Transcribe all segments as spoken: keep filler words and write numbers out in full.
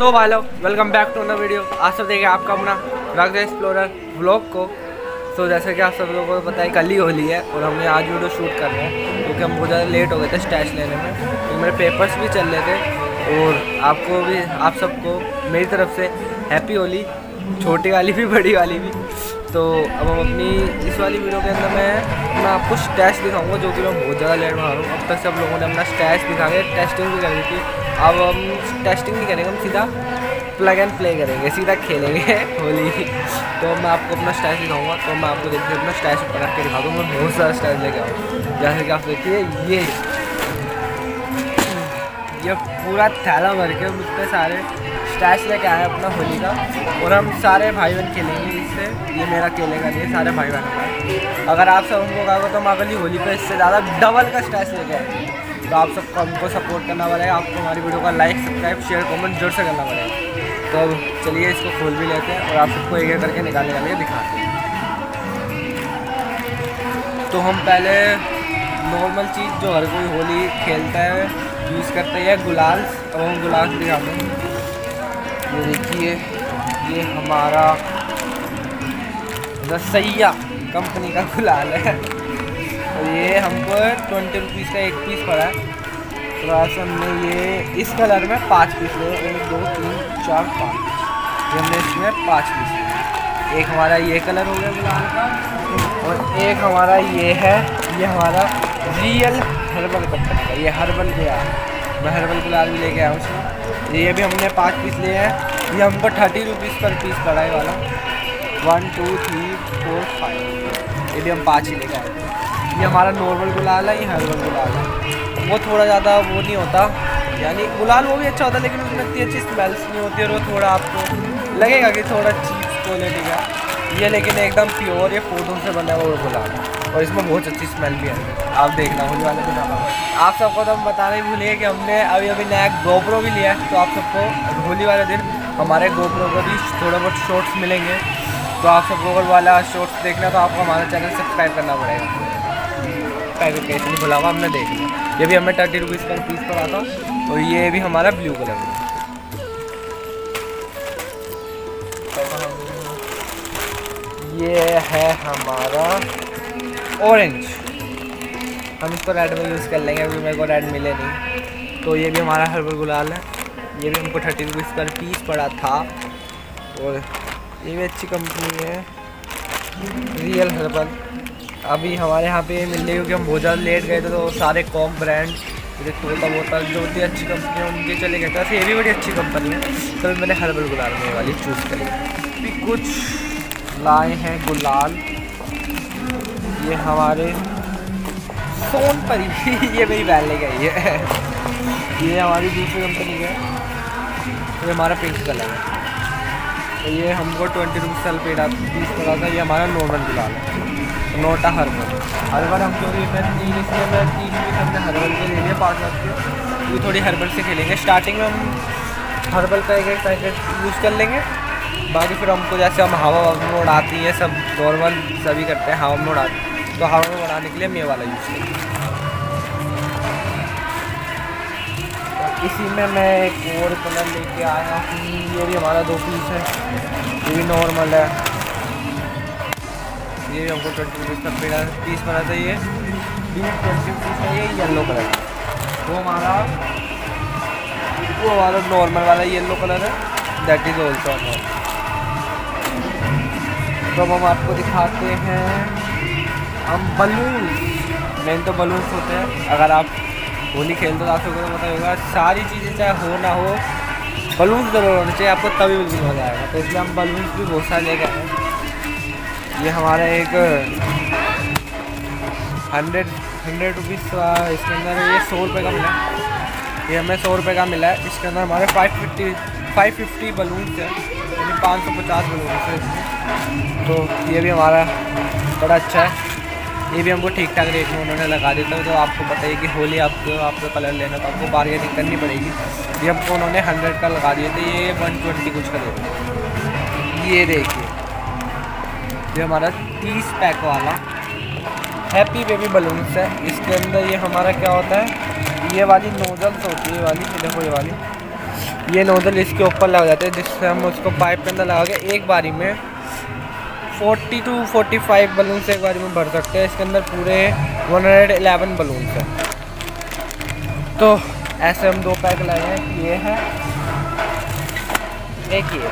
सो भाई लोग welcome back to another video. आज सब देखिए आपका अपना रॉक एक्सप्लोरर व्लॉग को। तो जैसे कि आप सब लोगों को पता है कल ही होली है और हमने आज वीडियो शूट कर रहे हैं क्योंकि हम बहुत ज़्यादा लेट हो गए थे स्टैश लेने में, तो मेरे पेपर्स भी चल रहे थे। और आपको भी आप सबको मेरी तरफ से हैप्पी होली, छोटी वाली भी बड़ी वाली भी। तो अब हम अपनी इस वाली वीडियो के अंदर मैं मैं आपको स्टैश दिखाऊंगा जो कि मैं बहुत ज़्यादा लेट मार रहा हूँ। अब तक सब लोगों ने अपना स्टैश दिखा के टेस्टिंग भी करी थी। अब हम टेस्टिंग नहीं करेंगे, हम सीधा प्लग एंड प्ले करेंगे, सीधा खेलेंगे होली। तो मैं आपको अपना स्टैश दिखाऊंगा। तो मैं आपको देखिए अपना स्टैश ऊपर रख के दिखा दूँ। मैं बहुत सारा स्टैश लेके आऊँ। जैसे कि आप देखिए ये ये पूरा थैला भर के इतने सारे स्टैश लेके आए अपना होली का। और हम सारे भाई बहन खेलेंगे इससे। ये मेरा खेलेगा नहीं, सारे भाई बहन का। अगर आप सब हमको कहा तो हम अगली होली पे इससे ज़्यादा डबल का स्टैश लेके आएंगे। तो आप सबको हमको सपोर्ट करना पड़ेगा। आपको हमारी वीडियो का लाइक सब्सक्राइब शेयर कमेंट जोर से करना पड़ेगा। तो अब चलिए इसको खोल भी लेते हैं और आप सबको एक एक करके निकाल निकाल के दिखाते हैं। तो हम पहले नॉर्मल चीज़ जो हर कोई होली खेलता है यूज़ करते हैं गुलाल। अब हम गुलाल दिखाते हैं। ये देखिए ये हमारा रसैया कंपनी का गुलाल है और ये हमको ट्वेंटी रुपीज़ का एक पीस पड़ा है। तो आज हमने ये इस कलर में पाँच पीस लिए, एक दो तीन चार पाँच, ये हमने इसमें पाँच पीस लिए। एक हमारा ये कलर हो गया गुलाल का और एक हमारा ये है, ये हमारा रियल हर्बल कंपनी का, ये हर्बल गया मैं हर्बल गुलाल भी लेके आया हूँ उसमें। ये भी हमने पाँच पीस लिए हैं। ये हमको थर्टी रुपीज़ पर पीस पड़ा है वाला। One two three four five, ये भी हम पाँच ही लेके आए थे। ये हमारा नॉर्मल गुलाल है, ये हर्बल गुलाल है। वो थोड़ा ज़्यादा वो नहीं होता, यानी गुलाल वो भी अच्छा होता है लेकिन उसमें इतनी अच्छी स्मेल्स नहीं होती और वो थोड़ा आपको लगेगा कि थोड़ा चीप क्वालिटी का। ये लेकिन एकदम प्योर ये पौधों से बना हुआ गुलाल है और इसमें बहुत अच्छी स्मेल भी है। आप देखना होली वाले दिन आप सबको तो हम बताना ही भूलिए कि हमने अभी अभी नया गोप्रो भी लिया है। तो आप सबको होली वाले दिन हमारे गोप्रो को भी थोड़ा बहुत शॉर्ट्स मिलेंगे। तो आप सबको अगर वाला शॉर्ट्स देखना तो आपको हमारा चैनल सब्सक्राइब करना पड़ेगा। पैकेट कैसे नहीं खुला हुआ हमने देख लिया। ये भी हमें थर्टी रुपीज़ पर पीस पर आता और ये भी हमारा ब्लू कलर है। ये है हमारा ऑरेंज, हम इसको रेड में यूज़ कर लेंगे अभी मेरे को रेड मिले नहीं। तो ये भी हमारा हर्बल गुलाल है। ये भी हमको थर्टी रुपीज़ पर पीस पड़ा था और ये भी अच्छी कंपनी है रियल हर्बल। अभी हमारे यहाँ पे मिल रही क्योंकि हम बहुत ज़्यादा लेट गए थे तो सारे कॉम ब्रांड जैसे तोता बोतल जो भी अच्छी कंपनी है उनके चले गए थे। ये भी बड़ी अच्छी कंपनी है। तो मैंने हर्बल गुलाल में वाली चूज़ करी। अभी कुछ लाए हैं गुलाल, ये हमारे सोनपरी ये मेरी बहन लेके आई है। ये हमारी दूसरी कंपनी का है, ये हमारा पिंक कलर है। तो ये हमको ट्वेंटी रुपीज़ साल पेड़ पीस पड़ा था। ये हमारा नॉर्मल गुलाल है, नोटा हर्बल। हर्बल हम जो मैं तीन इसलिए मैं तीन पीस हमने हर्बल के ले लिए पाँच के। ये थोड़ी हर्बल से खेलेंगे। स्टार्टिंग में हम हर्बल का एक एक पैकेट यूज़ कर लेंगे, बाकी फिर हमको जैसे हम हवा में उड़ाती हैं सब नॉर्मल सभी करते हैं हवा में उड़ाते हैं, तो हवा में उड़ाने के लिए हम ये वाला यूज़ करेंगे। तो इसी में मैं एक और कलर लेके आया हूँ। ये भी हमारा दो पीस है, ये भी नॉर्मल है। ये भी हमको ट्वेंटी रुपीज़ का पेड़ा पीस बना था। ये भी ट्वेंटी रुपीज़ का, ये येलो कलर वो हमारा वो हमारा नॉर्मल वाला येलो कलर है, दैट इज़ ऑल्सो नॉर्मल। तो अब हम आपको दिखाते हैं हम बलून्स। मेन तो बलून्स होते हैं। अगर आप होली खेलते हो तो आप सबको तो पता होगा सारी चीज़ें चाहे हो ना हो बलून्स ज़रूर होने चाहिए, आपको तभी बिल्कुल मज़ा आएगा। तो इसलिए हम बलून्स भी बहुत सारे लेके आए हैं। ये हमारा एक हंड्रेड हंड्रेड रुपीज़ इसके अंदर ये सौ रुपये का मिला है। ये हमें सौ रुपये का मिला है। इसके अंदर हमारे five fifty five fifty balloons हैं, यानी पाँच सौ पचास बलून्स हैं इसमें। तो ये भी हमारा बड़ा अच्छा है। ये भी हमको ठीक ठाक रेट में उन्होंने लगा देता है। तो आपको बताइए कि होली आपको आपको कलर लेना तो आपको बार्गेनिंग करनी पड़ेगी। ये हमको उन्होंने हंड्रेड का लगा दिए थे, ये वन ट्वेंटी कुछ का देते। ये देखिए ये हमारा तीस पैक वाला हैप्पी बेबी बलून्स है। इसके अंदर ये हमारा क्या होता है, ये वाली नोजल्स होती है, ये वाली देखो, ये वाली ये नोजल इसके ऊपर लग जाते हैं, जिससे हम उसको पाइप के अंदर लगा के एक बारी में चालीस टू पैंतालीस बलून से एक बारी में भर सकते हैं। इसके अंदर पूरे एक सौ ग्यारह बलून है। तो ऐसे हम दो पैक लाए हैं, ये है एक ही है,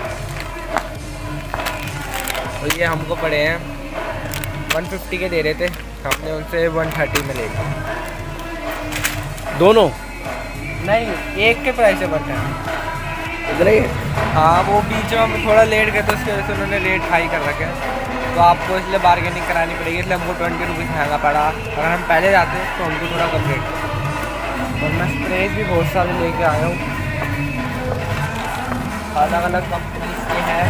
और ये हमको पड़े हैं एक सौ पचास के दे रहे थे, हमने उनसे एक सौ तीस में ले लिया। दोनों नहीं, एक के प्राइस है वन थर्टी इधर ही। हाँ वो बीच में हम थोड़ा लेट गए तो उसकी वजह से उन्होंने रेट हाई कर रखे हैं, तो आपको इसलिए बार्गेनिंग करानी पड़ेगी, इसलिए हमको ट्वेंटी रुपीज़ महंगा पड़ा। अगर हम पहले जाते तो हमको थोड़ा कम रेट। और मैं स्प्रे भी बहुत सारे लेके आया हूँ, अलग अलग कंपनी के हैं।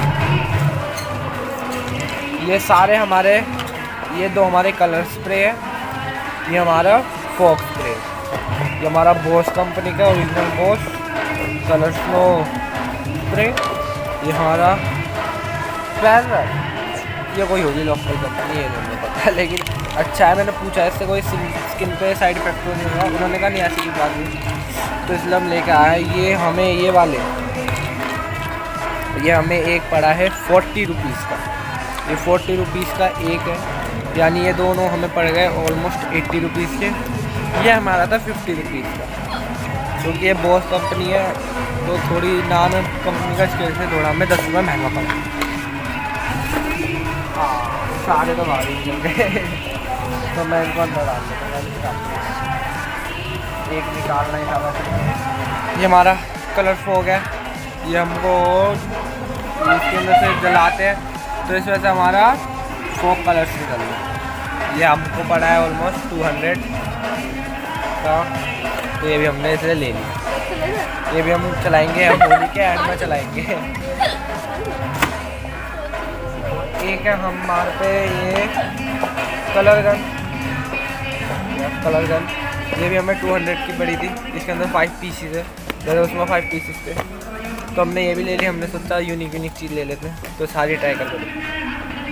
ये सारे हमारे, ये दो हमारे कलर स्प्रे है, ये हमारा फॉग स्प्रे, ये हमारा बॉस कंपनी का original boss colour snow spray, ये हमारा पैरर, ये कोई होगी लोकल कंपनी, ये नहीं पता है लेकिन अच्छा है। मैंने पूछा इससे कोई स्किन पे साइड इफेक्ट तो नहीं होगा, उन्होंने कहा नहीं ऐसी कोई बात नहीं, तो इसलिए हम लेके आए। ये हमें ये वाले, ये हमें एक पड़ा है फोर्टी रुपीज़ का, ये फोर्टी रुपीज़ का एक है, यानी ये दोनों हमें पड़ गए ऑलमोस्ट एट्टी रुपीज़ के। ये हमारा था फिफ्टी रुपीज़ का, क्योंकि ये बॉस कंपनी है तो थोड़ी नाम कंपनी का स्केल से थोड़ा हमें दस रुपये महंगा पड़ा। हाँ सारे तो भारी चल गए तो मैं इनको अंदर डाल देता हूँ, एक निकालना ही था वैसे। ये हमारा कलर फोग है, ये हमको इसके अंदर से जलाते हैं तो इस वजह से हमारा फोग कलर्स निकल गया। ये हमको पड़ा है ऑलमोस्ट टू हंड्रेड का, तो ये भी हमने इसे ले लिया। ये भी हम चलाएंगे, हम होली के एंड में चलाएंगे। एक है हमारे पे ये कलर गन, कलर गन ये भी हमें टू हंड्रेड की पड़ी थी, इसके अंदर फाइव पीसीज है, जैसे उसमें फाइव पीसीज थे तो हमने ये भी ले ली। हमने सोचा यूनिक यूनिक चीज़ ले लेते हैं, तो सारी ट्राई कर लेते।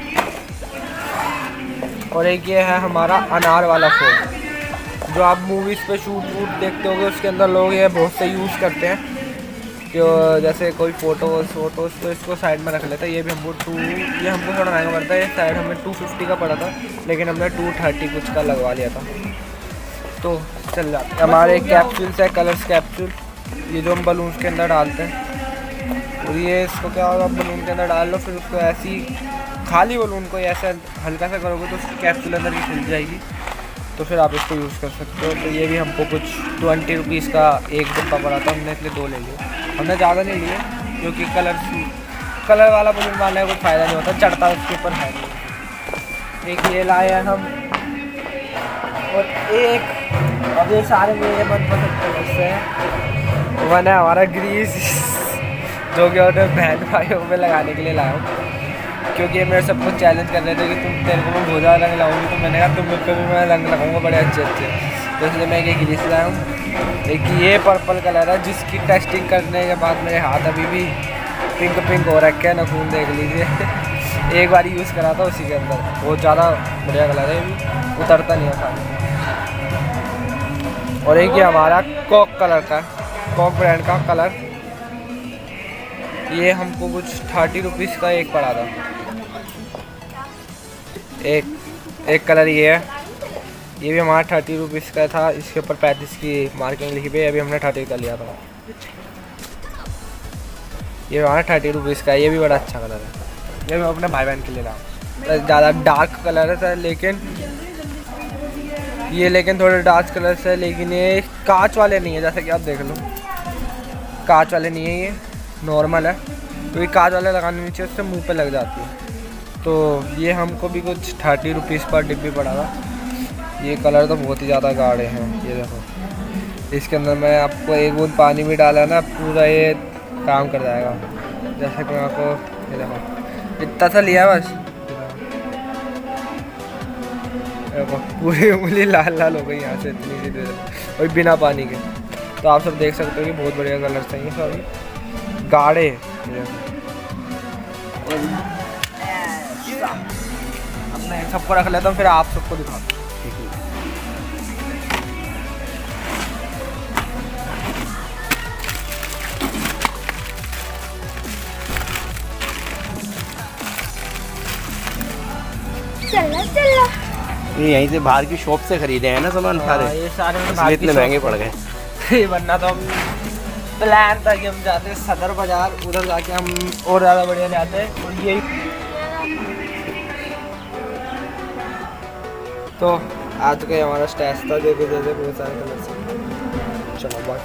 और एक ये है हमारा अनार वाला फोन, जो आप मूवीज़ पे शूट वूट देखते होंगे, उसके अंदर लोग ये बहुत से यूज़ करते हैं, जो जैसे कोई फ़ोटोज़ फोटोज़ तो इसको साइड में रख लेते हैं। ये भी हमको टू, ये हमको थोड़ा महंगा पड़ता है, ये साइड हमें टू फिफ्टी का पड़ा था, लेकिन हमने टू थर्टी कुछ का लगवा लिया था, तो चल जाते हैं। हमारे कैप्सूल्स है, कलर्स कैप्सूल, ये जो हम बलून्स के अंदर डालते हैं, और ये इसको क्या होगा, बलून के अंदर डाल लो, फिर उसको ऐसी खाली बलून को ऐसे हल्का सा करोगे तो उसकी कैप्सूल अंदर की खुल जाएगी, तो फिर आप इसको यूज़ कर सकते हो। तो ये भी हमको कुछ ट्वेंटी रुपीज़ का एक डिब्बा पड़ा था, हमने इसलिए दो ले लिए, हमने ज़्यादा नहीं लिए क्योंकि कलर कलर वाला बलून मारने का कुछ फ़ायदा नहीं होता, चढ़ता उसके ऊपर है नहीं। एक ये लाए हैं हम, और एक अब ये सारे मेरे मनपसंद कलर्स हैं। वन है हमारा ग्रीस, जो कि उन्होंने बहन भाइयों में लगाने के लिए लाया हूँ, क्योंकि ये मेरे सबको चैलेंज कर रहे थे कि तुम तेरे को मैं बहुत ज़्यादा रंग लगाऊंगी, तो मैंने कहा तुम लोग को भी मैं रंग लगाऊंगा बड़े अच्छे अच्छे, तो इसलिए मैं एक ग्रीस लाया हूँ। एक ये पर्पल कलर है, जिसकी टेस्टिंग करने के बाद मेरे हाथ अभी भी पिंक पिंक हो रखे हैं, नखून देख लीजिए। एक बार यूज़ करा था उसी के अंदर, बहुत ज़्यादा बढ़िया कलर है, भी उतरता नहीं है खाली। और एक ये हमारा कॉक कलर का, कॉक ब्रांड का कलर, ये हमको कुछ थर्टी रुपीज़ का एक पड़ा था। एक एक कलर ये है, ये भी हमारा थर्टी रुपीज़ का था, इसके ऊपर पैंतीस की मार्किंग लिखी हुई है, अभी हमने थर्टी का लिया था। ये हमारा थर्टी रुपीज़ का है, ये भी बड़ा अच्छा कलर है, ये मैं अपने भाई बहन के लिए लाऊँ। ज़्यादा डार्क कलर है सर, लेकिन ये लेकिन थोड़े डार्क कलर है, लेकिन ये कांच वाले नहीं है, जैसे कि आप देख लो, कांच वाले नहीं है, ये नॉर्मल है, तो ये कांच वाले लगाने नीचे उससे मुंह पे लग जाती है। तो ये हमको भी कुछ थर्टी रुपीज़ पर डिब्बी पड़ा था। ये कलर तो बहुत ही ज़्यादा गाढ़े हैं, ये देखो, इसके अंदर मैं आपको एक बूंद पानी भी डाला ना, पूरा ये काम कर जाएगा। जैसे कि मैं आपको ये देखो, इतना सा लिया बस, देखो पूरी उंगली लाल लाल हो गई यहाँ से, इतनी सी देर, और बिना पानी के। तो आप सब देख सकते हो कि बहुत बढ़िया कलर चाहिए, सॉरी गाढ़े। अब मैं सबको रख लेता हूँ, फिर आप सबको दिखाता हूँ। ये यहीं से बाहर की शॉप से खरीदे हैं ना सामान सारे, ये सारे इतने महंगे पड़ गए। वरना तो हम प्लान था कि हम जाते सदर बाजार, उधर जाके हम और ज़्यादा बढ़िया जाते हैं। और यही तो आज का हमारा स्टेज था, देखो जैसे बहुत सारे कलर से। चलो बस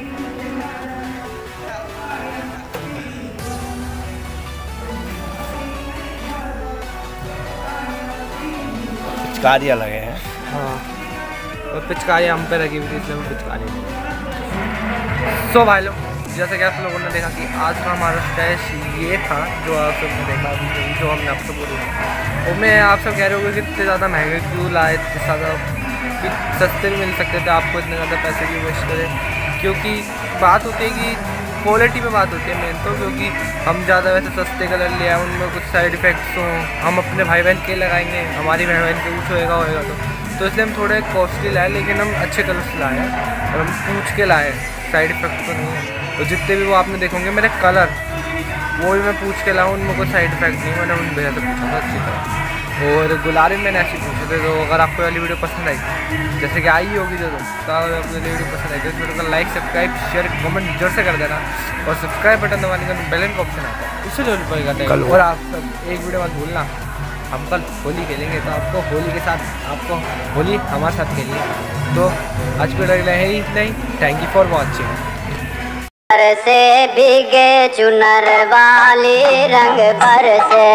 पिचकारियाँ लगे हैं। हाँ, और पिचकारी हम पे लगी हुई थी, इसलिए हम पिचकारी। सो भाई लोग, जैसे कि आप लोगों ने देखा कि आज का हमारा स्टेज ये था जो आप सबने देखा अभी, जो हमने आपसे बोला। और मैं आप सब कह रहे होंगे कि इतने ज़्यादा महंगे क्यों लाए, इतने ज़्यादा सस्ते भी मिल सकते थे, आपको इतने ज़्यादा पैसे क्यों वेस्ट करें। क्योंकि बात होती है कि क्वालिटी में बात होती है मेन तो, क्योंकि हम ज़्यादा वैसे सस्ते कलर ले आए, उनमें कुछ साइड इफ़ेक्ट्स हों, हम अपने भाई बहन के लगाएंगे, हमारी भाई बहन के कुछ होएगा होएगा तो तो इसलिए हम थोड़े कॉस्टली लाए, लेकिन हम अच्छे कलर्स लाए हैं और हम पूछ के लाए, साइड इफ़ेक्ट तो नहीं है। तो जितने भी वो आपने देखोगे मेरे कलर, वो भी मैं पूछ के लाऊँ, उनमें कोई साइड इफ़ेक्ट नहीं, मैंने उन भैया से पूछा था अच्छी तरह। और गुलाबी मैंने ऐसे पूछे थे। तो अगर आपको वाली वीडियो पसंद आई, जैसे कि आई होगी जो तो अगर आपको वाली वीडियो पसंद आई तो इस वीडियो को लाइक, सब्सक्राइब, शेयर, कमेंट जरूर से कर देना। और सब्सक्राइब बटन दबाने का बेल का ऑप्शन आता है, उससे जरूर पड़ेगा। और आप सब एक वीडियो मत भूलना, हम कल होली खेलेंगे, तो आपको होली के साथ आपको होली हमारे साथ खेलिए। तो आज को लगना है ही नहीं। Thank you for watching. से भीगे चुनर वाली रंग पर से,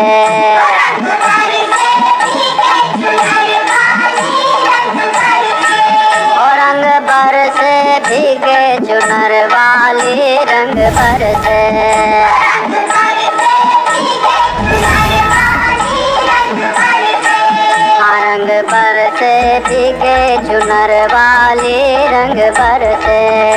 और रंग पर से भीगे चुनर वाली रंग पर से, रंग पर से भीगे चुनर वाली रंग पर से।